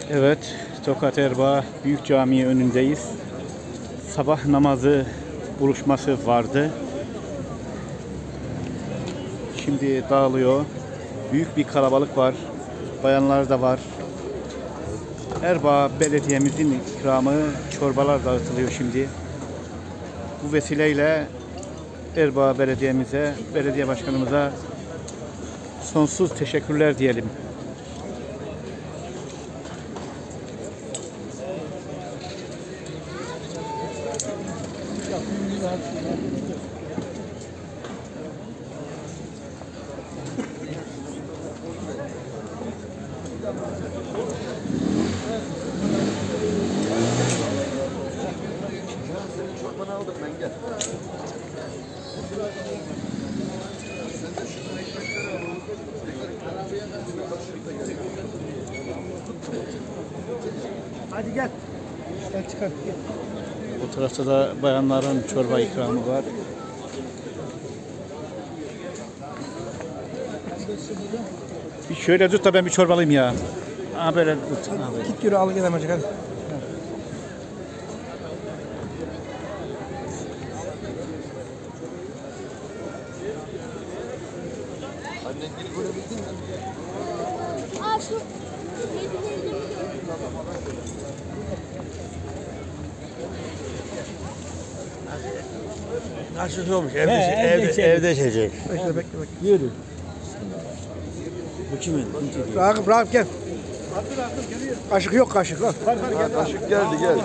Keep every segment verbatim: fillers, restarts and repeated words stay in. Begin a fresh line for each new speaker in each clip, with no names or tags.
Evet, Tokat Erbaa Büyük Camii önündeyiz. Sabah namazı buluşması vardı. Şimdi dağılıyor. Büyük bir kalabalık var. Bayanlar da var. Erbaa Belediye'mizin ikramı çorbalar dağıtılıyor şimdi. Bu vesileyle Erbaa Belediye'mize, belediye başkanımıza sonsuz teşekkürler diyelim.
Hadi gel. Gel çıkar. Gel.
Bu tarafta da bayanların çorba ikramı var. Bir şöyle tut da ben bir çorbalıyım ya. Ha böyle tut. Ha, böyle.
Git yürü al gel amacık hadi.
Aa şu
Nasıl olmuş? Evde,
He,
evde,
evde
evde,
içecek.
evde içecek.
Bekle bekle bekle.
Yürü. Bu kimin?
Rakip Rakip gel. Kaşık yok kaşık. Al.
Kaşık geldi gel.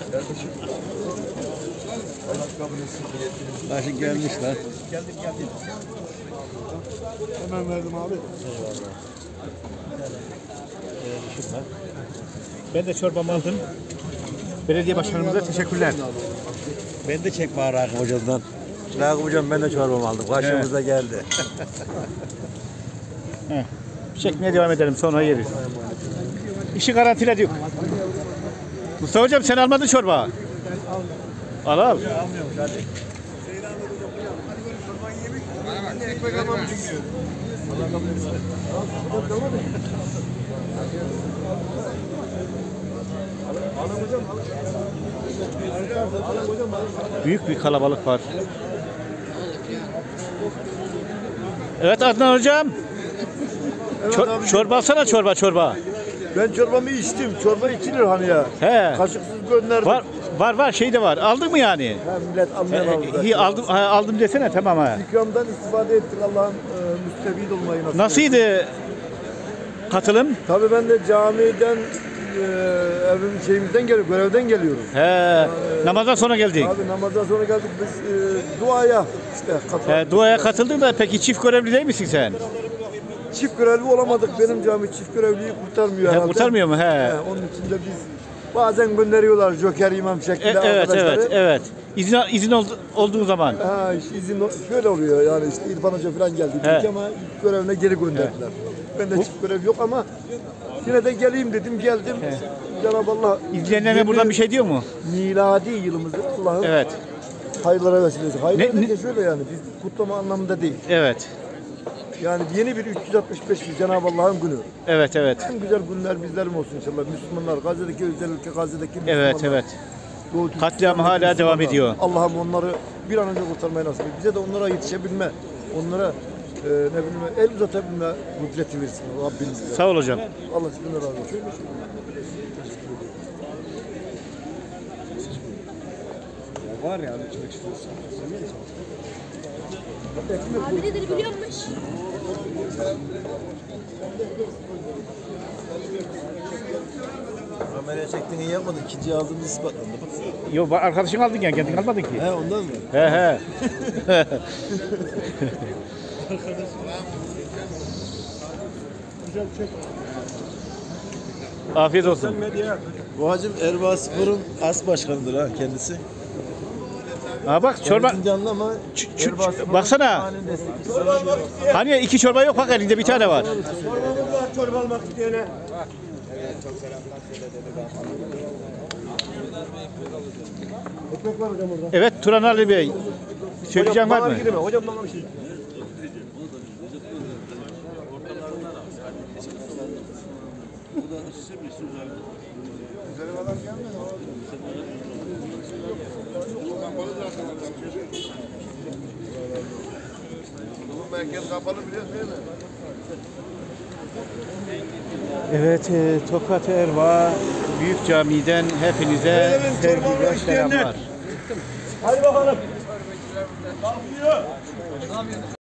Kaşık gelmiş lan.
Geldim geldim. Hemen verdim abi.
Ben de çorbamı aldım. Belediye başkanımıza teşekkürler.
Ben de çek bari Rakip Hoca'dan. Rakip Hocam ben de çorbamı aldım. Karşımıza geldi.
Çekmeye devam edelim, sonra yeriz. İşi garantiledik. Mustafa hocam sen almadın çorba. Al al. Büyük bir kalabalık var. Evet Adnan hocam. Çor çorba alsana çorba çorba.
Ben çorbamı içtim. Çorba içilir hani ya.
He.
Kaşıksız gönderdim.
Var var var şey de var. Aldın mı yani?
Ha, millet anlayan aldı.
He, aldım ha, aldım desene tamam ha.
İkramdan istifade ettik Allah'ın e, müstefid olmayı nasip etsin.
Nasıldı katılım?
Tabii ben de camiden e, evim şeyimizden geliyorum, görevden geliyoruz.
He. Namazdan sonra geldik.
Abi namazdan sonra geldik biz e, duaya işte katıldık.
He, duaya katıldın da peki çift görevli değil misin sen?
Çift görevli olamadık. Benim cami çift görevliyi kurtarmıyor
He,
herhalde.
kurtarmıyor mu? He.
He, onun için de biz bazen gönderiyorlar Joker imam
E,
şeklinde
evet
arkadaşları.
evet evet. İzin izin oldu, olduğu zaman.
Ha, işte izin şöyle oluyor yani işte İrfan Hoca falan geldi
He.
dedik ama ilk görevine geri gönderdiler. Ben de çift görev yok ama yine de geleyim dedim geldim. Cenab-ı Allah
İzleyenlerine
yeni
buradan bir şey diyor mu?
miladi yılımızı Allah'ın
Evet.
hayırlara vesile etsin. Hayırlar
Ne-
derken şöyle yani biz kutlama anlamında değil.
Evet.
Yani yeni bir üç yüz altmış beş bir Cenab-ı Allah'ın günü.
Evet evet.
En güzel günler bizlerim olsun inşallah. Müslümanlar, Gazze'deki özel ülke, Gazze'deki Müslümanlar.
Evet evet.
Doğu
Katliam
Türkistan'daki
hala devam
Müslümanlar.
ediyor.
Allah'ım onları bir an önce kurtarmayı nasip et. Bize de onlara yetişebilme, onlara e, ne bileyim el uzatabilme kudreti versin Rabbim bize.
Sağ ol hocam.
Allah sizden razı olsun.
Var ya içmek istiyorsan.
abi nedir biliyor musun?
Kameraya çektiğini iyi yapmadın. İkinciyi aldığımız ispatlandı.
Yo arkadaşın aldın ya kendin almadın ki.
He ondan mı?
He he. Afiyet olsun.
Bu hacım Erbaa Spor'un as başkanıdır ha kendisi.
Ha bak çorba.
Kendisi canlı ama
Ç- ç-
Erbaa Spor'un
baksana.
manen destekçisi.
Hani iki çorba yok bak elinde bir tane var.
Çorba almak isteyene. Ekmek var hocam orada.
Evet Turan Ali Bey. Söyleyeceğim var mı?
Bana girme. Hocam bana bir şey.
Güzel adam gelmedi. Bu merkez kapalı biliyorsun değil mi?
Evet, e, Tokat Erva Büyük Cami'den hepinize sevgiler, selamlar.
Hadi bakalım.